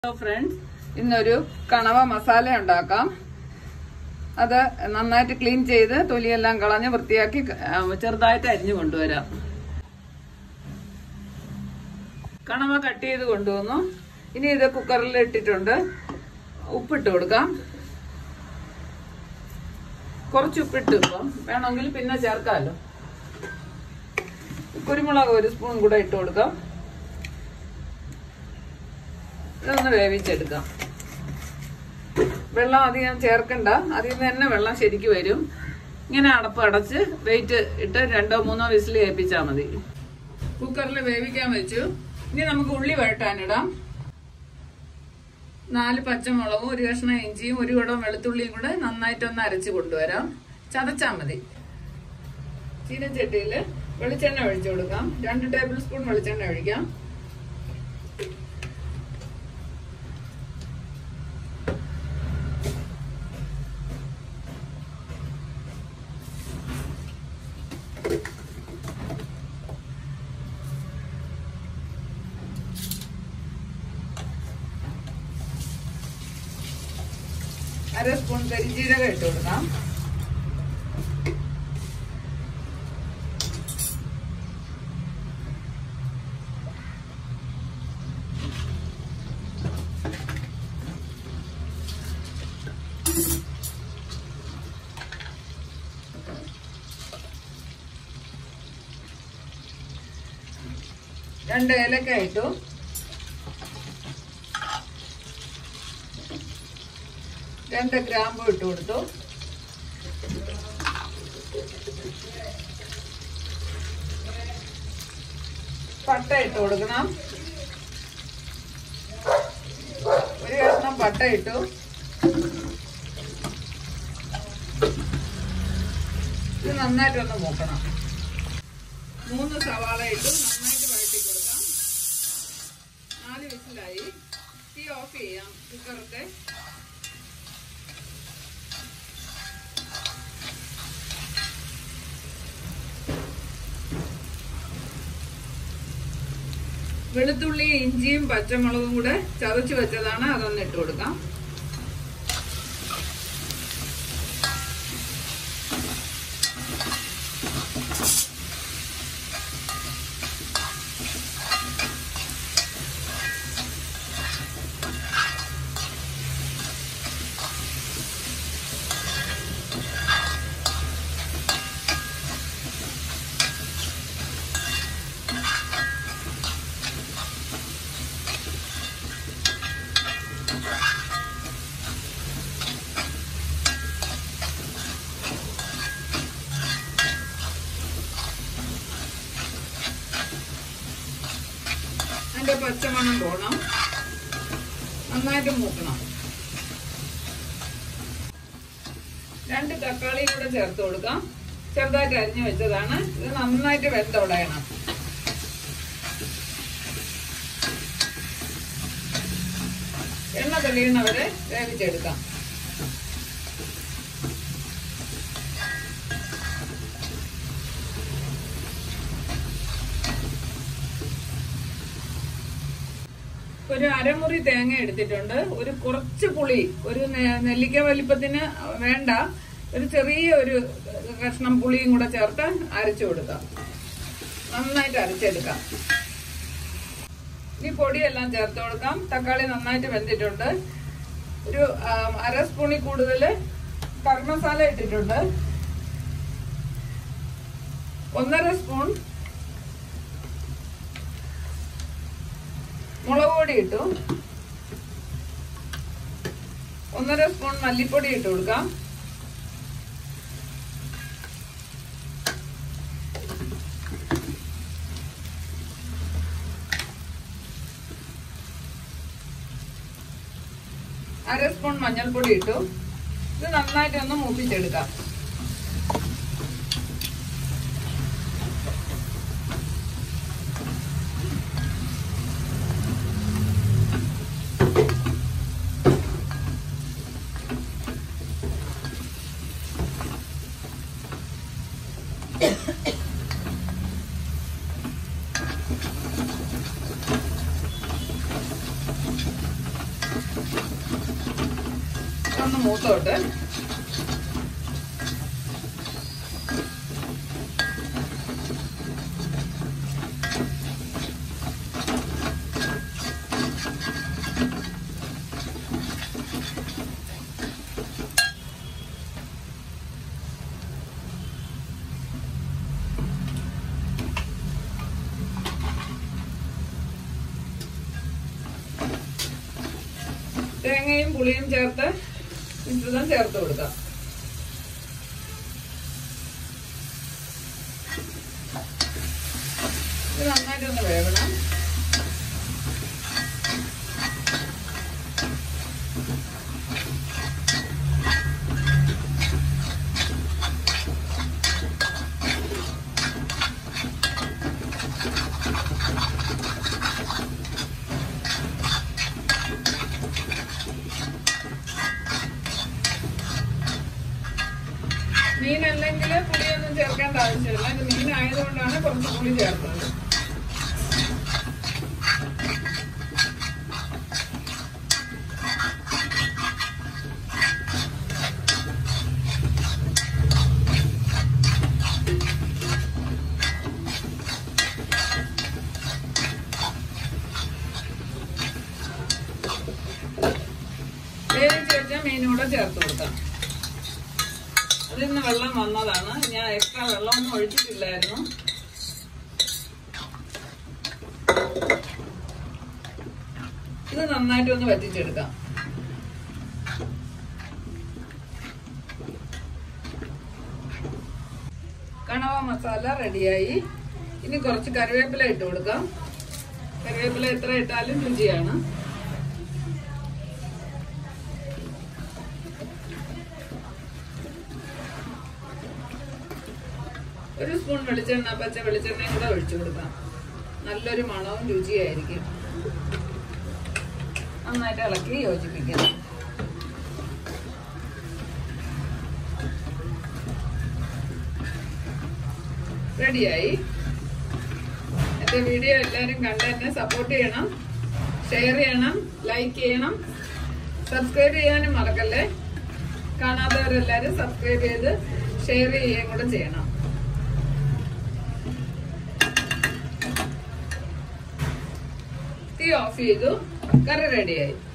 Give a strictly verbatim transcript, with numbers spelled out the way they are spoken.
Hello friends, ഇന്നൊരു കണവ മസാല ഉണ്ടാക്കാം. അത് നന്നായിട്ട് ക്ലീൻ ചെയ്ത് തൊലിയെല്ലാം കളഞ്ഞ് വൃത്തിയാക്കി ചെറുതായിട്ട് അരിഞ്ഞു കൊണ്ടുവരാം. കണവ കട്ട് ചെയ്ത് കൊണ്ടുവന്നു. ഇനി ഇത് കുക്കറിൽ ഇട്ടിട്ടുണ്ട്. ഉപ്പിട്ട് കൊടുക്കാം. കുറച്ച് ഉപ്പിട്ട് വെക്കാം. വേണമെങ്കിൽ പിന്നെ ചേർക്കാമല്ലോ. കുരുമുളക് ഒരു സ്പൂൺ കൂടെ ഇട്ട് കൊടുക്കാം. ഇതൊന്ന് വേവിച്ചെടുക്കാം. വെള്ളം അധികം ചേർക്കണ്ട. അതിൽ നിന്ന് തന്നെ വെള്ളം ശരിക്ക് വരും. ഇങ്ങനെ അടപ്പ് അടച്ച് വെയിറ്റ് ഇട്ട് രണ്ടോ മൂന്നോ വിസിൽ കേൾപ്പിച്ചാൽ മതി. കുക്കറിൽ വേവിക്കാൻ വെച്ചു. ഇനി നമുക്ക് ഉള്ളി വഴട്ടാനിടാം. നാല് പച്ചമുളകും ഒരു കഷ്ണം ഇഞ്ചിയും ഒരു കുടം വെളുത്തുള്ളിയും കൂടെ നന്നായിട്ടൊന്ന് അരച്ച് കൊണ്ടുവരാം. ചതച്ചാൽ മതി. ചീനച്ചട്ടിയിൽ വെളിച്ചെണ്ണ ഒഴിച്ചു കൊടുക്കാം. രണ്ട് ടേബിൾ സ്പൂൺ വെളിച്ചെണ്ണ ഒഴിക്കാം. അര സ്പൂൺ കരിജീരകം ഇട്ട് കൊടുക്കാം. രണ്ട് ഏലക്ക ഇട്ടു. രണ്ട് ഗ്രാമ്പു ഇട്ട് കൊടുത്തു. പട്ട ഇട്ട് കൊടുക്കണം. ഒരു കഷ്ണം പട്ട ഇട്ടു. ഇത് നന്നായിട്ടൊന്ന് മൂക്കണം. മൂന്ന് സവാള ഇട്ടു. നന്നായിട്ട് വഴറ്റി കൊടുക്കാം. നാല് വിസിലായി. തീ ഓഫ് ചെയ്യാം കുക്കറത്തെ. വെളുത്തുള്ളി ഇഞ്ചിയും പച്ചമുളകും കൂടെ ചതച്ചു വെച്ചതാണ്. അതൊന്ന് ഇട്ട് കൊടുക്കാം. അതിന്റെ പച്ചമണം പോകണം. നന്നായിട്ട് മൂക്കണം. രണ്ട് തക്കാളി കൂടെ ചേർത്ത് കൊടുക്കാം. ചെറുതായിട്ട് അരിഞ്ഞു വെച്ചതാണ്. ഇത് നന്നായിട്ട് വെന്തുടയണം. എണ്ണ തെളിയുന്നവരെ വേവിച്ചെടുക്കാം. ഒരു അരമുറി തേങ്ങ എടുത്തിട്ടുണ്ട്. ഒരു കുറച്ച് പുളി, ഒരു നെല്ലിക്ക വലിപ്പത്തിന് വേണ്ട, ഒരു ചെറിയ ഒരു കഷ്ണം പുളിയും കൂടെ ചേർത്ത് അരച്ചു കൊടുക്കാം. നന്നായിട്ട് അരച്ചെടുക്കാം. ഇനി പൊടിയെല്ലാം ചേർത്ത് കൊടുക്കാം. തക്കാളി നന്നായിട്ട് വെന്തിട്ടുണ്ട്. ഒരു അര സ്പൂണിൽ കൂടുതൽ കറി മസാല ഇട്ടിട്ടുണ്ട്. ഒന്നര സ്പൂൺ മുളക് പൊടി ഇട്ടു. ഒന്നര സ്പൂൺ മല്ലിപ്പൊടി ഇട്ട് കൊടുക്കാം. അര സ്പൂൺ മഞ്ഞൾപ്പൊടി ഇട്ടു. ഇത് നന്നായിട്ടൊന്ന് മൂപ്പിച്ചെടുക്കാം. ഒന്ന് മൂത്തോട്ട്. തേങ്ങയും പുളിയും ചേർത്ത് മിശ്രിതം ചേർത്ത് കൊടുക്കാം. ഇത് നന്നായിട്ടൊന്ന് വേവണം. മീനല്ലെങ്കിൽ പുളിയൊന്നും ചേർക്കേണ്ട ആവശ്യമില്ല. ഇത് മീനായതുകൊണ്ടാണ് കുറച്ച് പുളി ചേർത്തത്. വേവിച്ച് വെച്ച മീനൂടെ ചേർത്ത് കൊടുക്കാം. അതിൽ നിന്ന് വെള്ളം വന്നതാണ്. ഞാൻ എക്സ്ട്രാ വെള്ളമൊന്നും ഒഴിച്ചിട്ടില്ലായിരുന്നു. ഇത് നന്നായിട്ടൊന്ന് വറ്റിച്ചെടുക്കാം. കണവ മസാല റെഡിയായി. ഇനി കുറച്ച് കറിവേപ്പില ഇട്ട് കൊടുക്കാം. കറിവേപ്പില എത്ര ഇട്ടാലും രുചിയാണ്. ഒരു സ്പൂൺ വെളിച്ചെണ്ണ, പച്ച വെളിച്ചെണ്ണയും കൂടെ ഒഴിച്ചു കൊടുക്കാം. നല്ലൊരു മണവും രുചിയായിരിക്കും. നന്നായിട്ട് ഇളക്കി യോജിപ്പിക്കാം. റെഡിയായി. എന്റെ വീഡിയോ എല്ലാവരും കണ്ട് എന്നെ സപ്പോർട്ട് ചെയ്യണം, ഷെയർ ചെയ്യണം, ലൈക്ക് ചെയ്യണം, സബ്സ്ക്രൈബ് ചെയ്യാനും മറക്കല്ലേ. കാണാത്തവരെല്ലാവരും സബ്സ്ക്രൈബ് ചെയ്ത് ഷെയർ ചെയ്യുകയും കൂടെ ചെയ്യണം. തീ ഓഫ് ചെയ്തു. കറി റെഡിയായി.